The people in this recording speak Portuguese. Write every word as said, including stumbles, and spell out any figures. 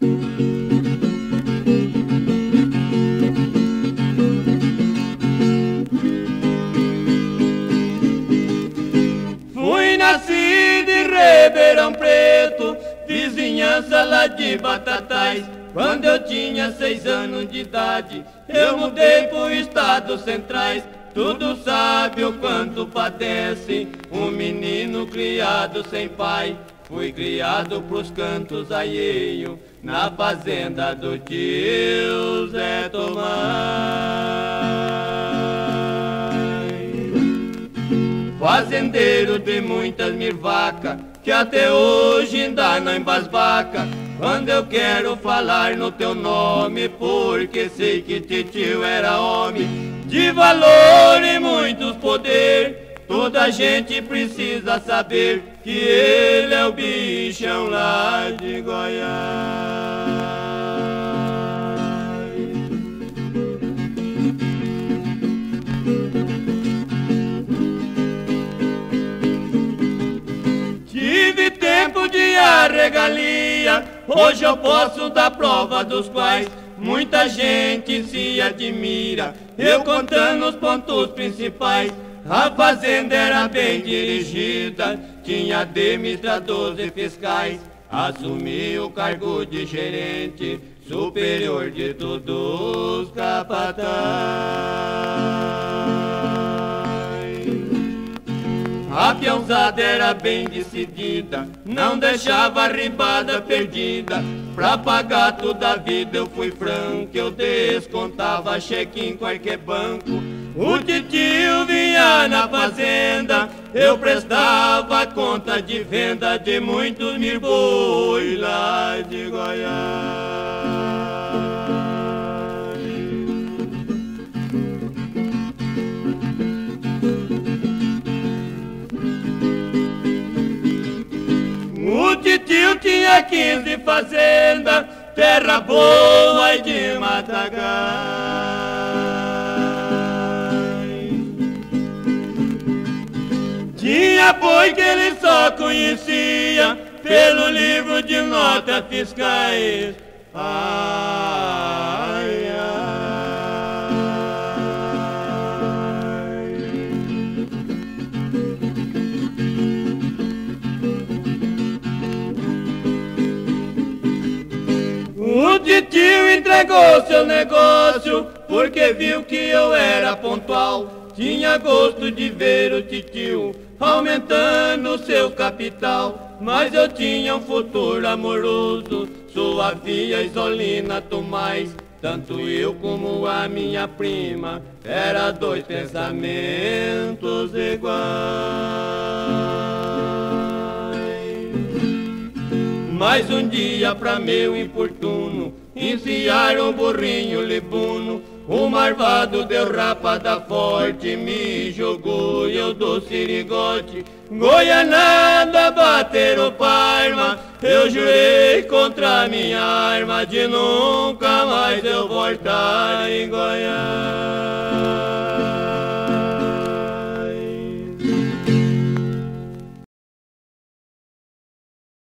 Fui nascido em Ribeirão Preto, vizinhança lá de Batatais. Quando eu tinha seis anos de idade, eu mudei pro estado centrais. Tudo sabe o quanto padece um menino criado sem pai. Fui criado pros cantos alheio, na fazenda do tio Zé Tomás. Fazendeiro de muitas mirvacas, que até hoje ainda não embasbaca. Quando eu quero falar no teu nome, porque sei que titio era homem de valor e muitos poder. Toda gente precisa saber que ele é o bichão lá de Goiás. Tive tempo de arregalia, hoje eu posso dar prova dos quais muita gente se admira, eu contando os pontos principais. A fazenda era bem dirigida, tinha administradores e fiscais. Assumi o cargo de gerente, superior de todos os capatazes. A peãozada era bem decidida, não deixava a ribada perdida. Pra pagar toda a vida eu fui franco, eu descontava cheque em qualquer banco. O titio vinha na fazenda, eu prestava conta de venda de muitos mil boi lá de Goiás. O titio tinha quinze fazendas, terra boa e de matagal. Tinha boi que ele só conhecia pelo livro de notas fiscais. Ai, ai. O titio entregou seu negócio porque viu que eu era pontual. Tinha gosto de ver o titio aumentando seu capital, mas eu tinha um futuro amoroso, sua filha Isolina Tomás. Tanto eu como a minha prima era dois pensamentos iguais. Mas um dia pra meu importuno enciaram um burrinho libuno. O marvado deu rapada forte, me jogou e eu dou sirigote. Goianada bateram Parma, eu jurei contra minha arma de nunca mais eu voltar em Goiás.